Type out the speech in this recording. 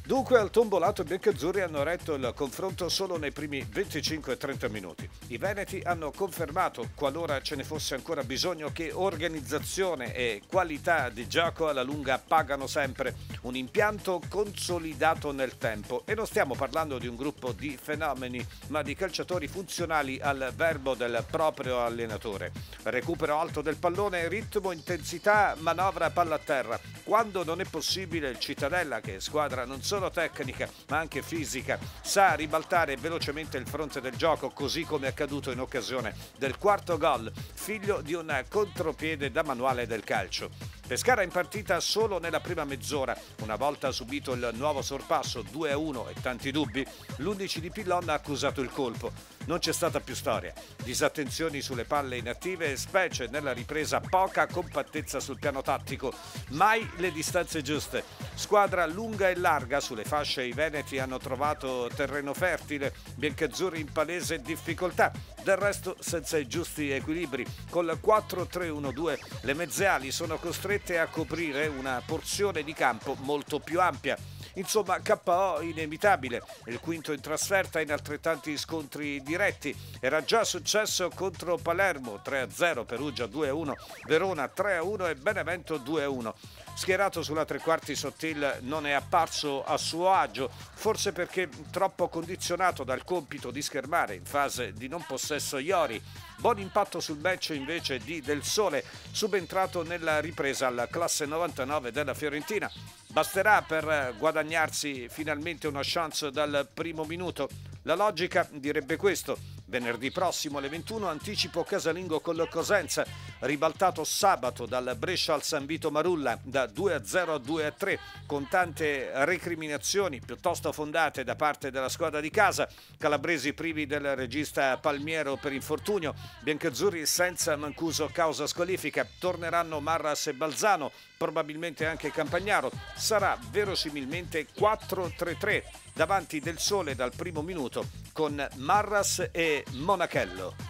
Dunque al tombolato i biancazzurri hanno retto il confronto solo nei primi 25-30 minuti. I veneti hanno confermato, qualora ce ne fosse ancora bisogno, che organizzazione e qualità di gioco alla lunga pagano sempre. Un impianto consolidato nel tempo, e non stiamo parlando di un gruppo di fenomeni, ma di calciatori funzionali al verbo del proprio allenatore. Recupero alto del pallone, ritmo, intensità, manovra, palla a terra. Quando non è possibile, il Cittadella, che è squadra non solo tecnica ma anche fisica, sa ribaltare velocemente il fronte del gioco, così come è accaduto in occasione del quarto gol, figlio di un contropiede da manuale del calcio. Pescara in partita solo nella prima mezz'ora. Una volta subito il nuovo sorpasso 2-1 e tanti dubbi, l'11 di Pillon ha accusato il colpo. Non c'è stata più storia. Disattenzioni sulle palle inattive, specie nella ripresa, poca compattezza sul piano tattico, mai le distanze giuste. Squadra lunga e larga, sulle fasce i veneti hanno trovato terreno fertile, biancazzurri in palese difficoltà. Del resto, senza i giusti equilibri, col 4-3-1-2 le mezze ali sono costrette a coprire una porzione di campo molto più ampia. Insomma, KO inevitabile, il quinto in trasferta in altrettanti scontri diretti. Era già successo contro Palermo 3-0, Perugia 2-1, Verona 3-1 e Benevento 2-1. Schierato sulla tre quarti, Sottil non è apparso a suo agio, forse perché troppo condizionato dal compito di schermare in fase di non possesso Iori. Buon impatto sul match invece di Del Sole, subentrato nella ripresa alla classe 99 della Fiorentina. Basterà per guadagnarsi finalmente una chance dal primo minuto? La logica direbbe questo. Venerdì prossimo alle 21 anticipo casalingo col Cosenza, ribaltato sabato dal Brescia al San Vito Marulla da 2-0 a 2-3, con tante recriminazioni piuttosto fondate da parte della squadra di casa, calabresi privi del regista Palmiero per infortunio, biancazzurri senza Mancuso causa squalifica, torneranno Marras e Balzano, probabilmente anche Campagnaro. Sarà verosimilmente 4-3-3 davanti Del Sole dal primo minuto con Marras e Monachello.